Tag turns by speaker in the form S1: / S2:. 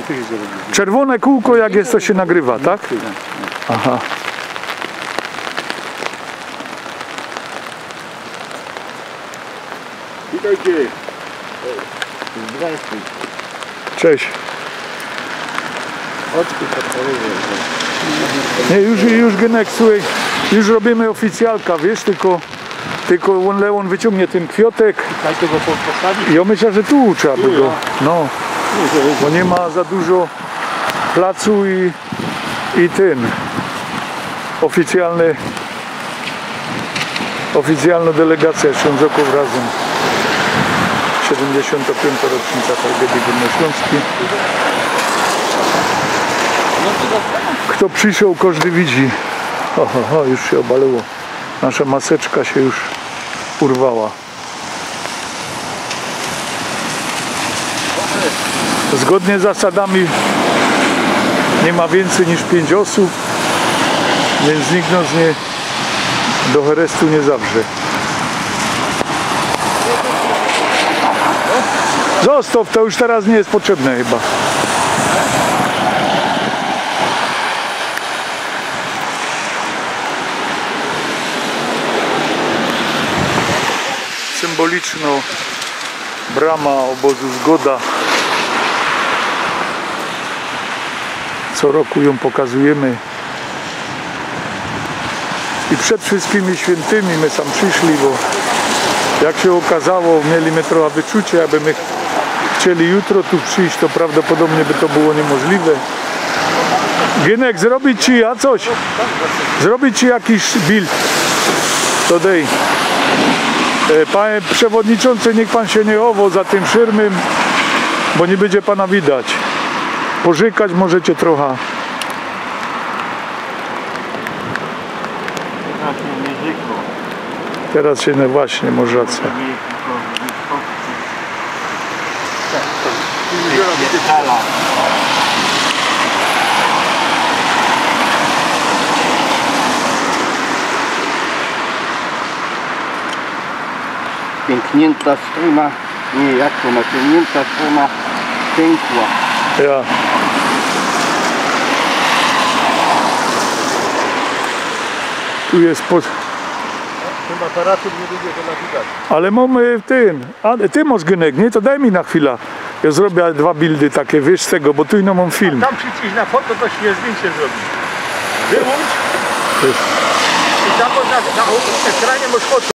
S1: Czerwone kółko jak jest, to się nagrywa, tak? Aha.
S2: Witajcie.
S1: Cześć. Nie, już Genek, słuchaj, już robimy oficjalka, wiesz, tylko Leon wyciągnie ten kwiotek. I ja myślę, że tu trzeba by go, no, bo nie ma za dużo placu i ten oficjalna delegacja Ślązoków razem. 75. rocznica tragedii górnośląskiej. Kto przyszedł, każdy widzi. Już się obaliło. Nasza maseczka się już urwała. Zgodnie z zasadami nie ma więcej niż 5 osób, więc nikt nas do herestu nie zawrze. Zostaw, to już teraz nie jest potrzebne chyba. Symboliczna brama obozu Zgoda. Co roku ją pokazujemy. I przed wszystkimi świętymi my tam przyszli, bo jak się okazało, mieliśmy trochę wyczucie, aby my chcieli jutro tu przyjść, to prawdopodobnie by to było niemożliwe. Gienek, zrobić ci coś? Zrobić ci jakiś bild? To dej. Panie przewodniczący, niech pan się nie chowa za tym szyrmem, bo nie będzie pana widać. Pożykać możecie trochę. Teraz się właśnie może racja.
S2: Pęknięta struna, nie, jak to naciągnięta struna pękła.
S1: Ja. Tu jest pod...
S2: Tym aparatem nie lubię to nawidać.
S1: Ale mamy ten... A ty masz Genek, nie? To daj mi na chwilę. Ja zrobię 2 bildy takie, wiesz z tego, bo tu ino mam film.
S3: Tam przyciśnij na foto, to się zdjęcie zrobi. Wyłącz. I tam na ekranie masz foto.